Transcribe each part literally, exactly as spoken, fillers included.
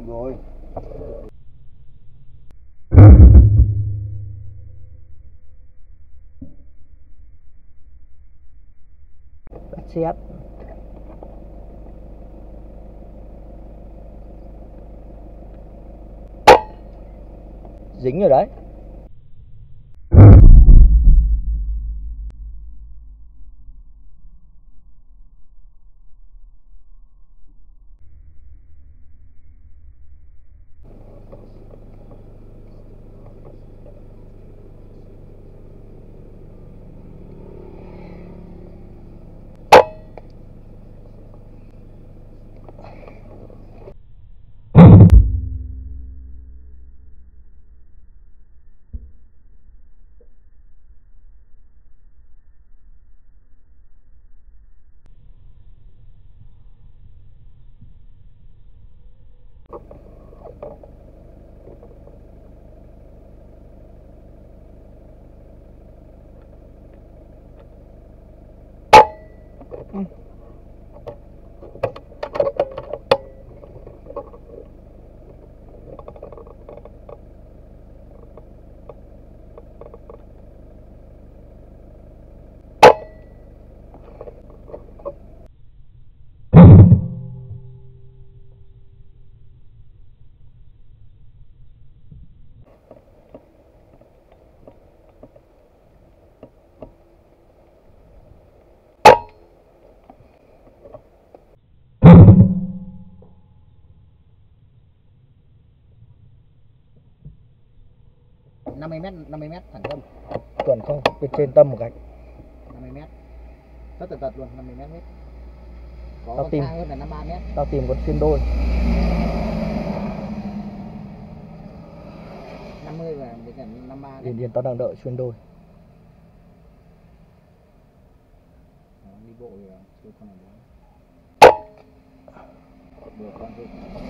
Rồi. Bắt xét. Dính rồi đấy. Ừ. năm mươi mét, năm mươi mét thẳng tâm. Chuẩn không? Bên trên tâm một cái. năm mươi mét. Tất tật tật luôn, năm mươi mét hết. Có Tao con tìm. xa hơn là năm mươi ba mét. Tao tìm con xuyên đôi. năm mươi và với cả năm mươi ba. Điền điền tao đang đợi xuyên đôi. Đó, đi bộ thì chưa con nào đó. Được con thôi.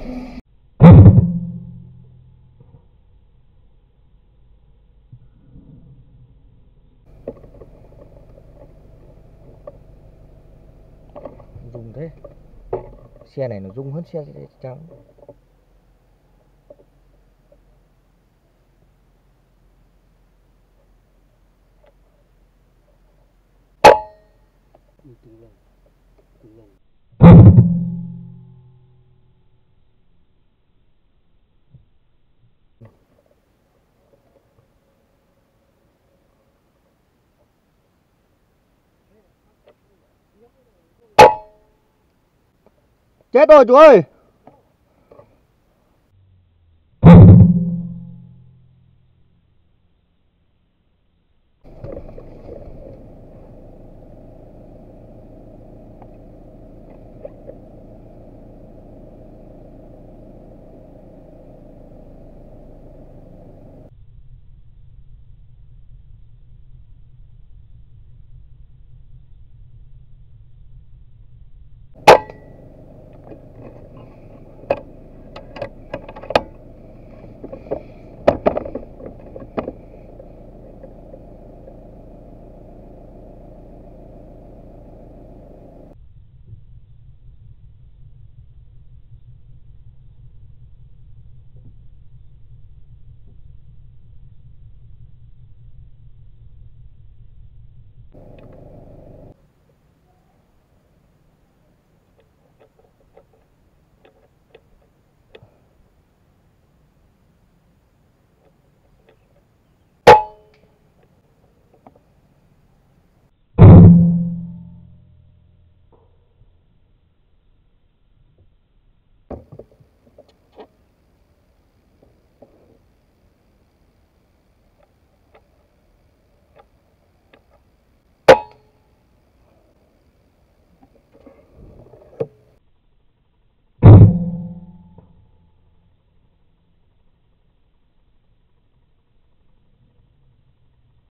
Dùng thế. Xe này nó rung hơn xe trắng. Chết rồi chú ơi.